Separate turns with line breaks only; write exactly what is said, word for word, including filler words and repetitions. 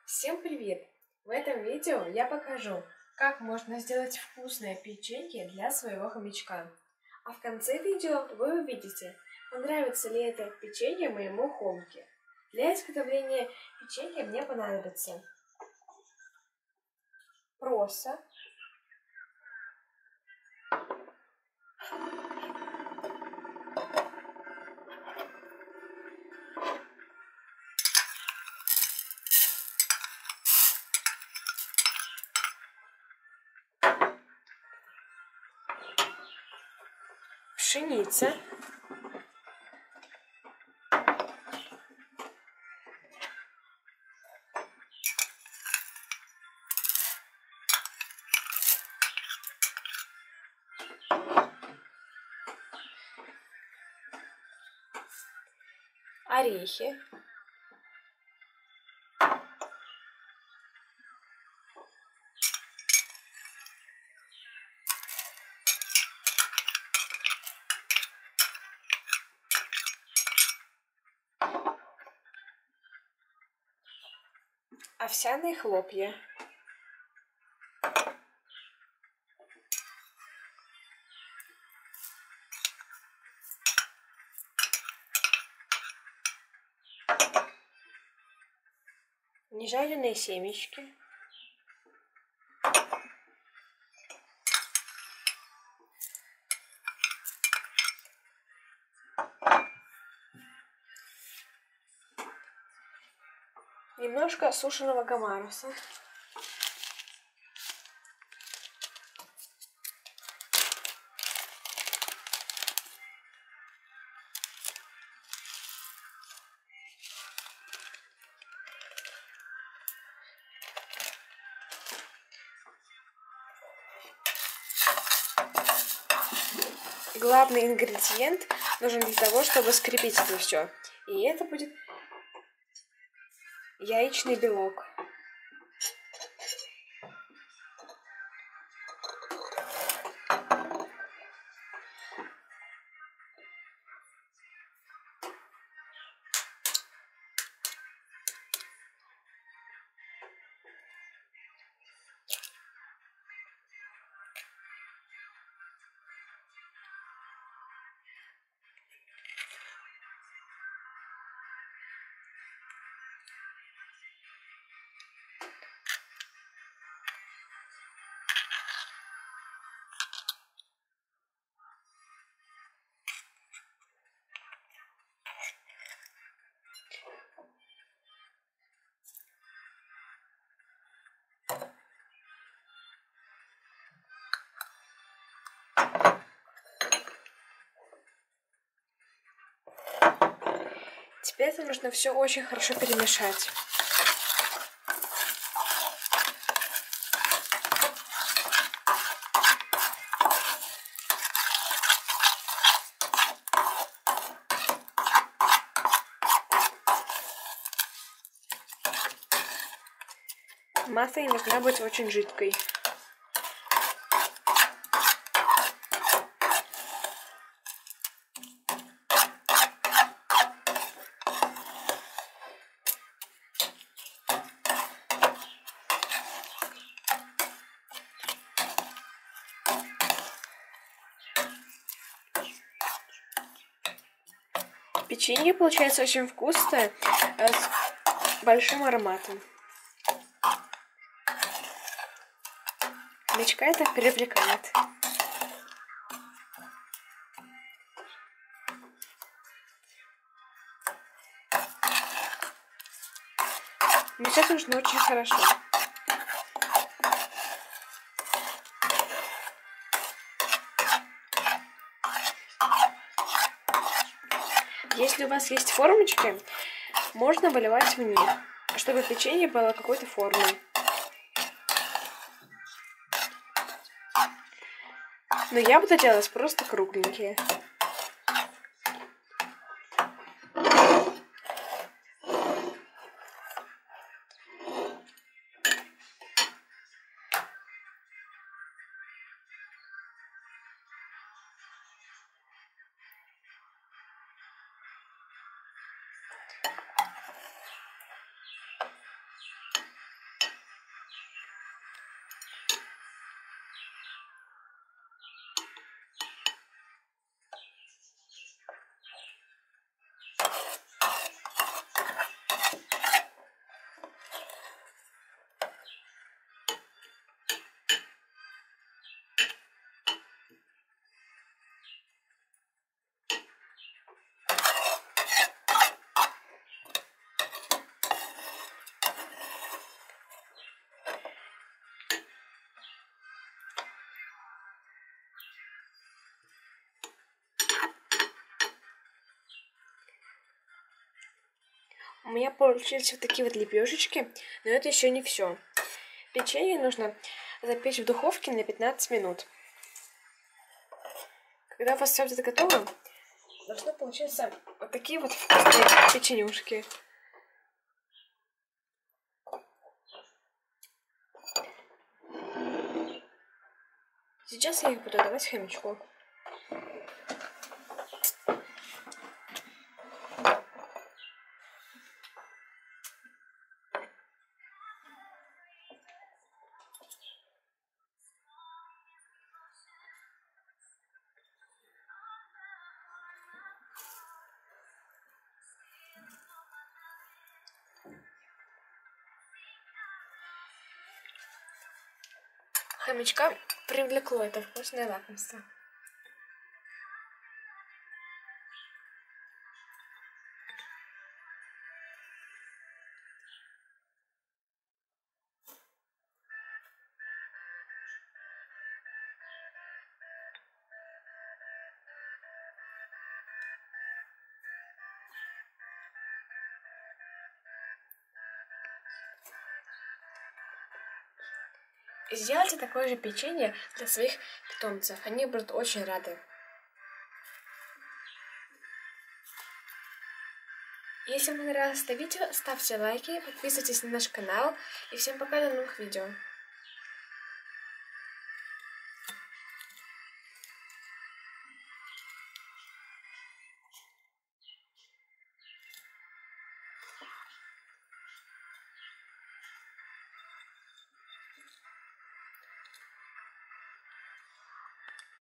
Всем привет! В этом видео я покажу, как можно сделать вкусное печенье для своего хомячка. А в конце видео вы увидите, понравится ли это печенье моему хомке. Для изготовления печенья мне понадобится проса, пшеница, орехи, овсяные хлопья, нежаренные семечки, немножко сушеного гамаруса, главный ингредиент нужен для того, чтобы скрепить это все. И это будет яичный белок. Теперь это нужно все очень хорошо перемешать. Масса не должна быть очень жидкой. Печенье получается очень вкусное, с большим ароматом. Хомячка это привлекает. Мешать нужно очень хорошо. Если у вас есть формочки, можно выливать в них, чтобы печенье было какой-то формы. Но я буду делать просто кругленькие. меня получились вот такие вот лепешечки, но это еще не все. Печенье нужно запечь в духовке на пятнадцать минут. Когда у вас все будет готово, должно получиться вот такие вот вкусные печенюшки. Сейчас я их буду давать хомячку. Хомячка привлекло это вкусное лакомство. Сделайте такое же печенье для своих питомцев. Они будут очень рады. Если вам понравилось это видео, ставьте лайки, подписывайтесь на наш канал. И всем пока, до новых видео.